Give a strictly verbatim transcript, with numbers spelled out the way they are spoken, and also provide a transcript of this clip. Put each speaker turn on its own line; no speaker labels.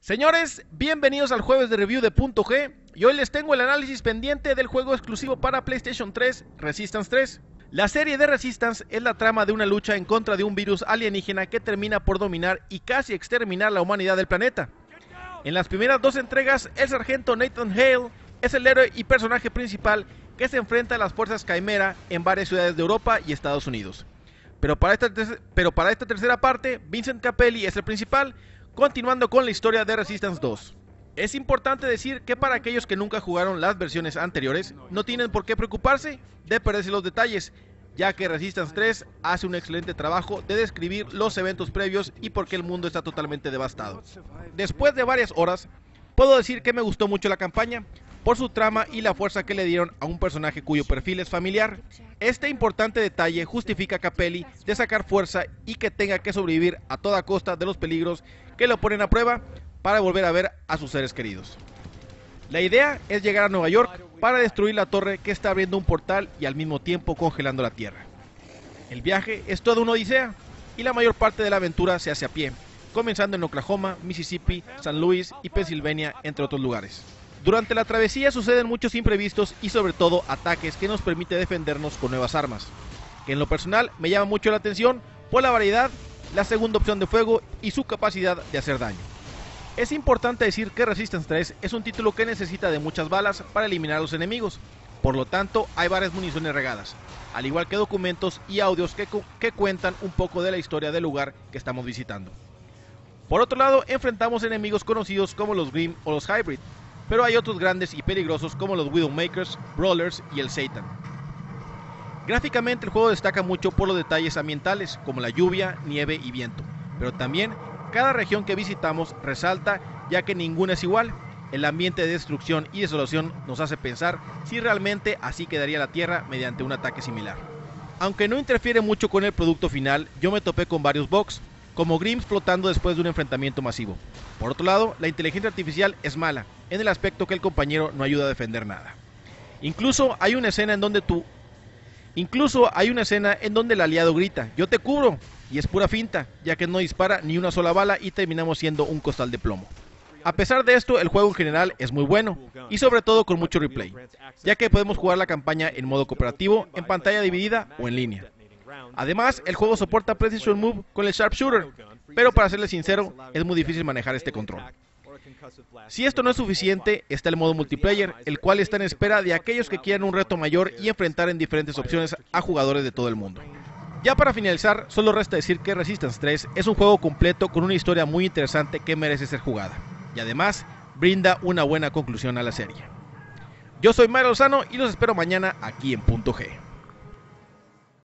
Señores, bienvenidos al jueves de review de Punto G y hoy les tengo el análisis pendiente del juego exclusivo para PlayStation tres, Resistance tres. La serie de Resistance es la trama de una lucha en contra de un virus alienígena que termina por dominar y casi exterminar la humanidad del planeta. En las primeras dos entregas, el sargento Nathan Hale es el héroe y personaje principal que se enfrenta a las fuerzas Chimera en varias ciudades de Europa y Estados Unidos. Pero para esta, pero para esta tercera parte, Vincent Capelli es el principal, continuando con la historia de Resistance dos. Es importante decir que para aquellos que nunca jugaron las versiones anteriores, no tienen por qué preocuparse de perderse los detalles, ya que Resistance tres hace un excelente trabajo de describir los eventos previos y por qué el mundo está totalmente devastado. Después de varias horas, puedo decir que me gustó mucho la campaña, por su trama y la fuerza que le dieron a un personaje cuyo perfil es familiar. Este importante detalle justifica a Capelli de sacar fuerza y que tenga que sobrevivir a toda costa de los peligros que lo ponen a prueba para volver a ver a sus seres queridos. La idea es llegar a Nueva York para destruir la torre que está abriendo un portal y al mismo tiempo congelando la tierra. El viaje es toda una odisea y la mayor parte de la aventura se hace a pie, comenzando en Oklahoma, Mississippi, San Luis y Pensilvania, entre otros lugares. Durante la travesía suceden muchos imprevistos y sobre todo ataques que nos permite defendernos con nuevas armas, que en lo personal me llama mucho la atención por la variedad, la segunda opción de fuego y su capacidad de hacer daño. Es importante decir que Resistance tres es un título que necesita de muchas balas para eliminar a los enemigos, por lo tanto hay varias municiones regadas, al igual que documentos y audios que, cu que cuentan un poco de la historia del lugar que estamos visitando. Por otro lado, enfrentamos enemigos conocidos como los Grimm o los Hybrid, pero hay otros grandes y peligrosos como los Widowmakers, Brawlers y el Satan. Gráficamente el juego destaca mucho por los detalles ambientales como la lluvia, nieve y viento, pero también cada región que visitamos resalta ya que ninguna es igual. El ambiente de destrucción y desolación nos hace pensar si realmente así quedaría la Tierra mediante un ataque similar. Aunque no interfiere mucho con el producto final, yo me topé con varios bugs, como Grimms flotando después de un enfrentamiento masivo. Por otro lado, la inteligencia artificial es mala, en el aspecto que el compañero no ayuda a defender nada. Incluso hay una escena en donde tú... Incluso hay una escena en donde el aliado grita, "¡Yo te cubro!", y es pura finta, ya que no dispara ni una sola bala y terminamos siendo un costal de plomo. A pesar de esto, el juego en general es muy bueno, y sobre todo con mucho replay, ya que podemos jugar la campaña en modo cooperativo, en pantalla dividida o en línea. Además, el juego soporta Precision Move con el Sharpshooter, pero para serles sincero, es muy difícil manejar este control. Si esto no es suficiente, está el modo multiplayer, el cual está en espera de aquellos que quieran un reto mayor y enfrentar en diferentes opciones a jugadores de todo el mundo. Ya para finalizar, solo resta decir que Resistance tres es un juego completo con una historia muy interesante que merece ser jugada, y además brinda una buena conclusión a la serie. Yo soy Mario Lozano y los espero mañana aquí en Punto G.